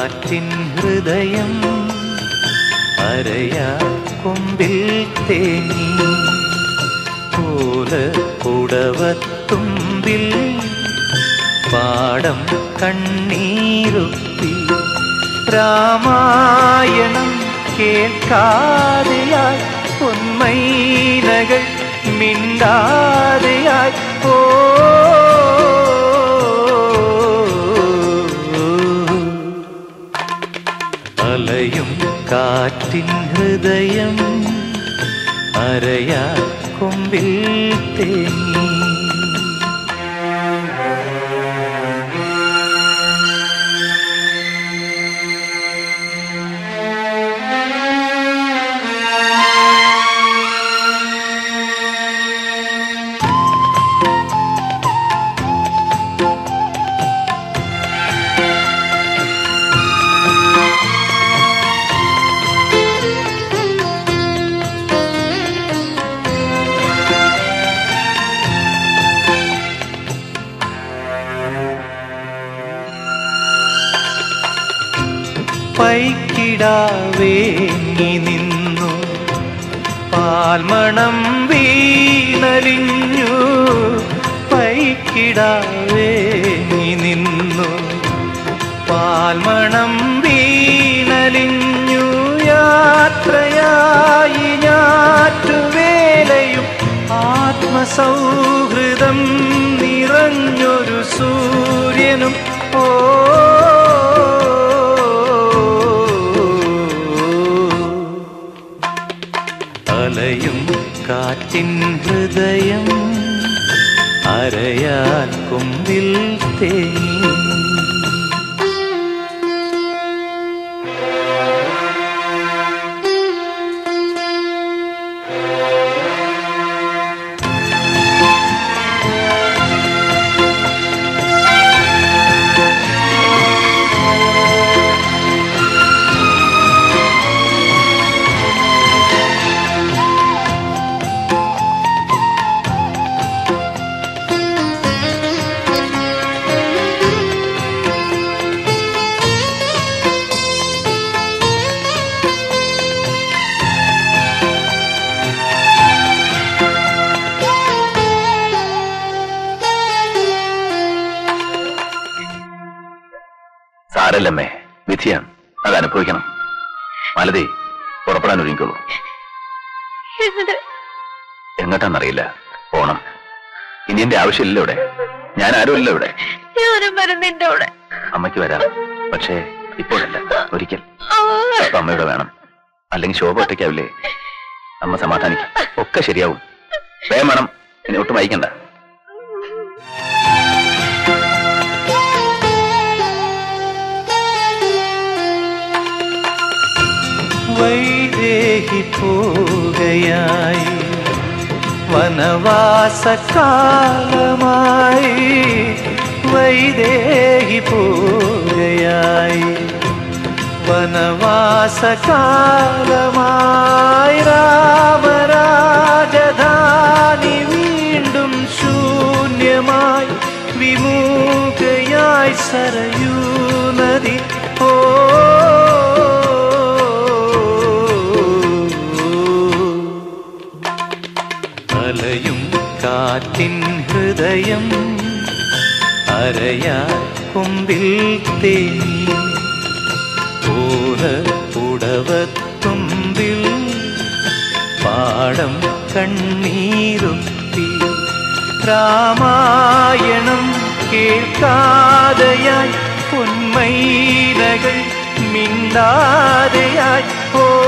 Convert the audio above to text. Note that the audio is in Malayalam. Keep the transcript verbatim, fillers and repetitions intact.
കാറ്റിൻ ഹൃദയം അരയാ കൊമ്പിൽ തേങ്ങി പോലെ പുടവത്തുമ്പിൽ പാടം കണ്ണീരൊപ്പി രാമായണം കേൾക്കാതെയായി പൊന്മൈനകൾ മിണ്ടാതെയായി ഓ അലയും കാറ്റിൻ ഹൃദയം അരയാ കൊമ്പിൽ തേങ്ങി പൈക്കിടാവേങ്ങി നിന്നു പാൽമണം വീണലിഞ്ഞു പൈക്കിടാവേങ്ങി നിന്നു പാൽമണം വീണലിഞ്ഞു യാത്രയായി ഞാറ്റുവേലയും ആത്മസൗഹൃദം നിറഞ്ഞൊരു സൂര്യനും ഓ അലയും കാറ്റിൻ ഹൃദയം അരയാൽ കൊമ്പിൽ തേങ്ങി സാരല്ലമ്മേ, വിധിയാണ്, അത് അനുഭവിക്കണം. മാലതി, പുറപ്പെടാൻ ഒരുങ്ങിക്കോളൂ. എങ്ങോട്ടാന്നറിയില്ല, പോണം. ഇനി എന്റെ ആവശ്യമില്ല ഇവിടെ, ഞാൻ ആരുമല്ല ഇവിടെ. അമ്മയ്ക്ക് വരാം, പക്ഷേ ഇപ്പോഴല്ല, ഒരിക്കൽ. അപ്പൊ അമ്മയുടെ വേണം, അല്ലെങ്കിൽ ശോഭ ഒറ്റയ്ക്കാവില്ലേ? അമ്മ സമാധാനിക്കും, ഒക്കെ ശരിയാവും. വേഗം വേണം, ഇനി ഒട്ടും വൈകണ്ട. വൈദേഹി പോകയായി വനവാസകാലമായി വൈദേഹി പോകയായി വനവാസകാലമായി രാമരാജധാനി വീണ്ടും ശൂന്യമായി വിമുഖയായി സരയൂ നദി ഓ അലയും കാറ്റിൻ ഹൃദയം അരയാ കൊമ്പിൽ തേങ്ങി ഓല പുടവത്തുമ്പിൽ പാടം കണ്ണീരൊപ്പി രാമായണം കേൾക്കാതെയായി പൊന്മൈനകൾ മിണ്ടാതെയായി ഓ